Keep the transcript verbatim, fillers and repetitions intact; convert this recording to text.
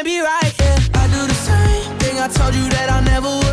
be right, yeah. I do the same thing I told you that I never would.